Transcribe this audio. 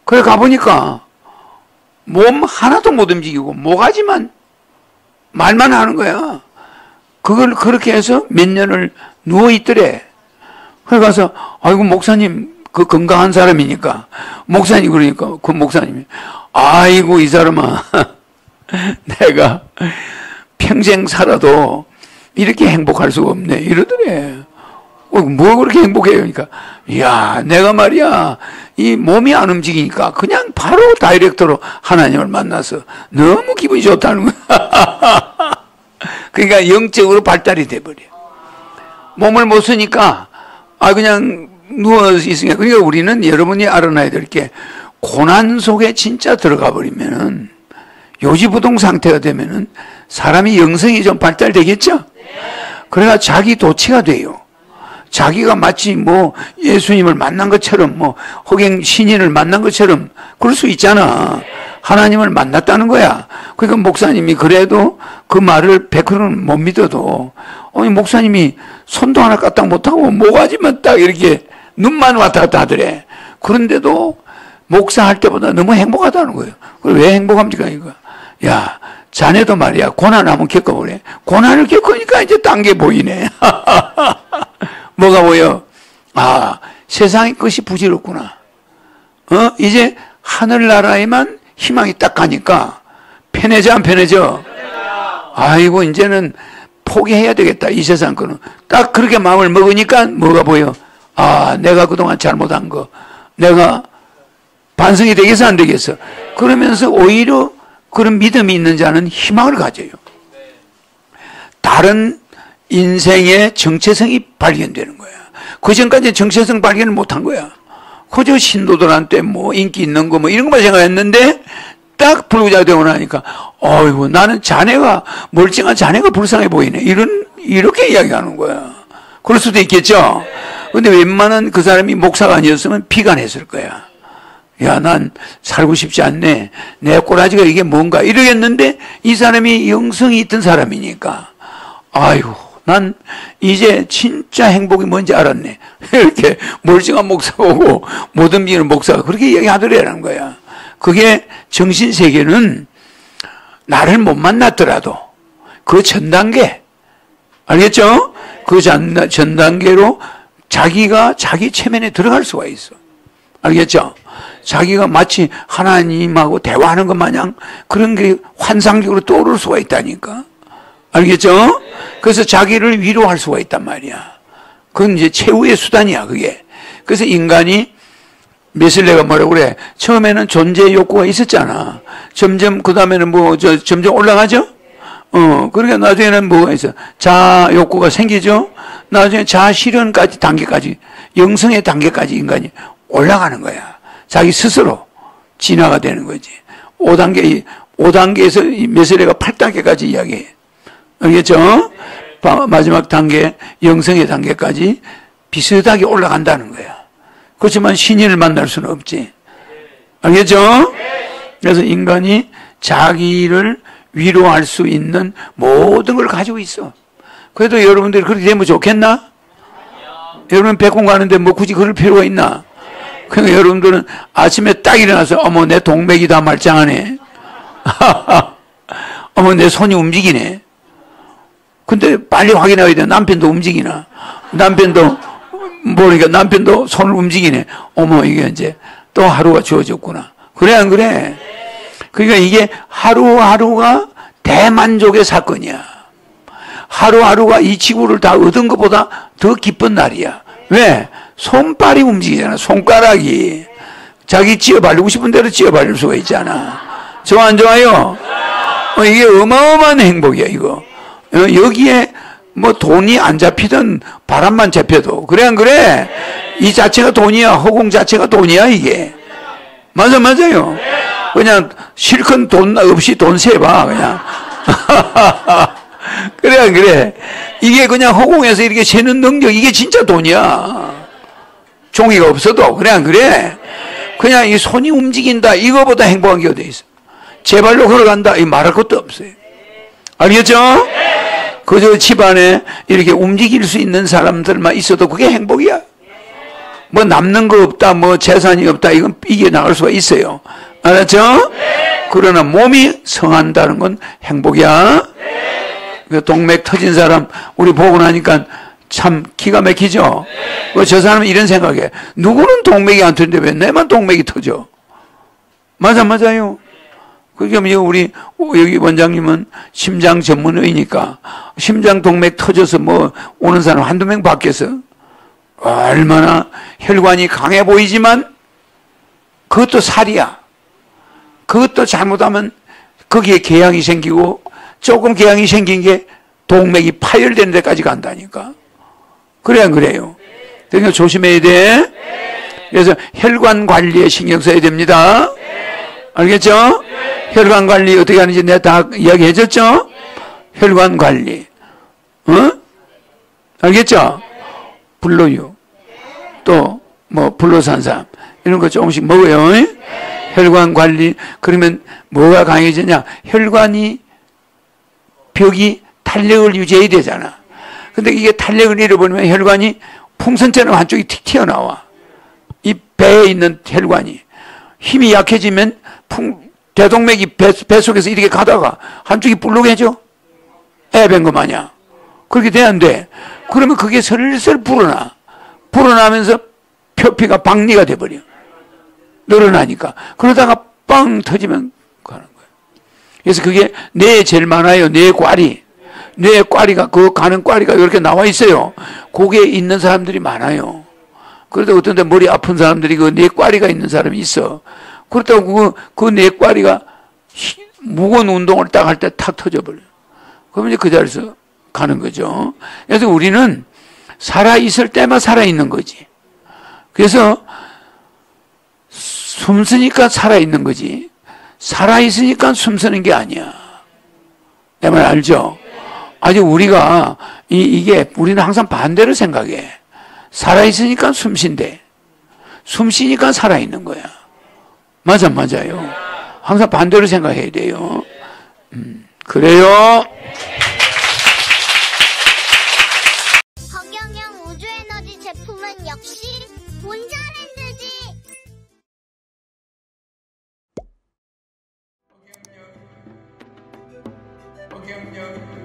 그래 가보니까 몸 하나도 못 움직이고 모가지만 말만 하는 거야. 그걸 그렇게 해서 몇 년을 누워있더래. 그래 가서 아이고 목사님 그 건강한 사람이니까 목사님 그러니까 그 목사님이 아이고 이 사람아 내가 평생 살아도 이렇게 행복할 수가 없네 이러더래. 뭐 그렇게 행복해요? 그러니까 이야 내가 말이야 이 몸이 안 움직이니까 그냥 바로 다이렉트로 하나님을 만나서 너무 기분이 좋다는 거야. 그러니까 영적으로 발달이 돼버려. 몸을 못 쓰니까 그냥 누워 있으니까. 그러니까 우리는 여러분이 알아놔야 될 게 고난 속에 진짜 들어가 버리면은 요지부동 상태가 되면은 사람이 영성이 좀 발달되겠죠? 그래가 자기 도취가 돼요. 자기가 마치 뭐 예수님을 만난 것처럼 뭐 호갱 신인을 만난 것처럼 그럴 수 있잖아. 하나님을 만났다는 거야. 그러니까 목사님이 그래도 그 말을 100%는 못 믿어도 목사님이 손도 하나 까딱 못하고 모가지만 딱 이렇게 눈만 왔다 갔다 하더래. 그런데도 목사할 때보다 너무 행복하다는 거예요. 왜 행복합니까 이거? 야 자네도 말이야 고난 한번 겪어보래. 고난을 겪으니까 이제 딴 게 보이네. 뭐가 보여? 세상의 것이 부질없구나. 이제 하늘나라에만 희망이 딱 가니까 편해져 안 편해져? 아이고 이제는 포기해야 되겠다 이 세상 거는. 딱 그렇게 마음을 먹으니까 뭐가 보여? 내가 그동안 잘못한 거 내가 반성이 되겠어 안 되겠어? 그러면서 오히려 그런 믿음이 있는 자는 희망을 가져요. 다른 인생의 정체성이 발견되는 거야. 그 전까지 정체성 발견을 못한 거야. 그저 신도들한테 뭐 인기 있는 거 뭐 이런 것만 생각했는데 딱 불구자가 되고 나니까 어이구 나는 자네가 멀쩡한 자네가 불쌍해 보이네. 이렇게 이야기하는 거야. 그럴 수도 있겠죠. 근데 웬만한 그 사람이 목사가 아니었으면 비관했을 거야. 야, 난 살고 싶지 않네. 내 꼬라지가 이게 뭔가 이러겠는데 이 사람이 영성이 있던 사람이니까 아이고 난 이제 진짜 행복이 뭔지 알았네. 이렇게 멀쩡한 목사 보고 못 움직이는 목사가 그렇게 이야기하더라는 거야. 그게 정신세계는 나를 못 만났더라도 그 전 단계 알겠죠? 그 전 단계로 자기가 자기 체면에 들어갈 수가 있어. 알겠죠? 자기가 마치 하나님하고 대화하는 것 마냥 그런 게 환상적으로 떠오를 수가 있다니까. 알겠죠? 그래서 자기를 위로할 수가 있단 말이야. 그건 이제 최후의 수단이야, 그게. 그래서 인간이 메슬레가 뭐라고 그래? 처음에는 존재 욕구가 있었잖아. 점점, 그 다음에는 점점 올라가죠? 그러니까 나중에는 뭐가 있어? 자아 욕구가 생기죠? 나중에 자아 실현까지 단계까지, 영성의 단계까지 인간이 올라가는 거야. 자기 스스로 진화가 되는 거지. 5단계에서 메슬레가 8단계까지 이야기해. 알겠죠? 마지막 단계, 영성의 단계까지 비슷하게 올라간다는 거야. 그렇지만 신인을 만날 수는 없지. 알겠죠? 그래서 인간이 자기를 위로할 수 있는 모든 걸 가지고 있어. 그래도 여러분들이 그렇게 되면 좋겠나? 여러분 백공 가는데 뭐 굳이 그럴 필요가 있나? 그러니까 여러분들은 아침에 딱 일어나서 어머 내 동맥이 다 말짱하네. 어머 내 손이 움직이네. 근데 빨리 확인해야 돼. 남편도 움직이나. 남편도 모르니까 남편도 손을 움직이네. 어머 이게 이제 또 하루가 주어졌구나. 그래 안 그래? 그러니까 이게 하루하루가 대만족의 사건이야. 하루하루가 이 지구를 다 얻은 것보다 더 기쁜 날이야. 왜? 손발이 움직이잖아. 손가락이. 자기 찧어바르고 싶은 대로 찧어바를 수가 있잖아. 좋아 안 좋아요? 이게 어마어마한 행복이야 이거. 여기에 뭐 돈이 안 잡히든 바람만 잡혀도 그래 안 그래? 이 자체가 돈이야. 허공 자체가 돈이야 이게. 맞아요. 그냥 실컷 돈 없이 돈 세봐 그냥. 그래 안 그래? 이게 그냥 허공에서 이렇게 세는 능력 이게 진짜 돈이야. 종이가 없어도 그래 안 그래? 그냥 이 손이 움직인다 이거보다 행복한 게 어디 있어? 제 발로 걸어간다 이 말할 것도 없어요. 알겠죠? 그저 집안에 이렇게 움직일 수 있는 사람들만 있어도 그게 행복이야. 뭐 남는 거 없다, 뭐 재산이 없다, 이건 이겨나갈 수가 있어요. 알았죠? 그러나 몸이 성한다는 건 행복이야. 동맥 터진 사람 우리 보고 나니까 참 기가 막히죠? 저 사람은 이런 생각해. 누구는 동맥이 안 터지는데 왜 내만 동맥이 터져? 맞아요. 그러니까 우리 여기 원장님은 심장 전문의니까 심장 동맥 터져서 뭐 오는 사람 한두 명 밖에서 얼마나 혈관이 강해 보이지만 그것도 살이야. 그것도 잘못하면 거기에 궤양이 생기고 조금 궤양이 생긴 게 동맥이 파열되는 데까지 간다니까. 그래 안 그래요? 그러니까 조심해야 돼. 그래서 혈관 관리에 신경 써야 됩니다. 알겠죠? 혈관 관리 어떻게 하는지 내가 다 이야기해 줬죠? 혈관 관리. 알겠죠? 불로유. 또 뭐 불로산삼 이런 거 조금씩 먹어요. 혈관 관리. 그러면 뭐가 강해지냐? 혈관이 벽이 탄력을 유지해야 되잖아. 근데 이게 탄력을 잃어버리면 혈관이 풍선처럼 한쪽이 틱 튀어나와. 이 배에 있는 혈관이 힘이 약해지면 대동맥이 배 속에서 이렇게 가다가 한쪽이 불룩해져. 애밴 거 마냥. 그렇게 돼야 안 돼. 그러면 그게 슬슬 불어나면서 표피가 박리가 돼버려. 늘어나니까. 그러다가 빵 터지면 가는 거예요. 그래서 그게 뇌에 제일 많아요. 뇌 꽈리가, 그 가는 꽈리가 이렇게 나와 있어요. 거기에 있는 사람들이 많아요. 그러다 어떤 데 머리 아픈 사람들이 그 뇌 꽈리가 있는 사람이 있어. 그렇다고 그 뇌 꽈리가 무거운 운동을 딱 할 때 탁 터져버려요. 그러면 이제 그 자리에서 가는 거죠. 그래서 우리는 살아있을 때만 살아있는 거지. 그래서 숨쉬니까 살아있는 거지. 살아있으니까 숨쉬는 게 아니야. 내 말 알죠? 아직 우리가, 이게, 우리는 항상 반대로 생각해. 살아있으니까 숨쉰대. 숨쉬니까 살아있는 거야. 맞아요. 항상 반대로 생각해야 돼요. 그래요. 허경영 우주에너지 제품은 역시 본자랜드지. 허경영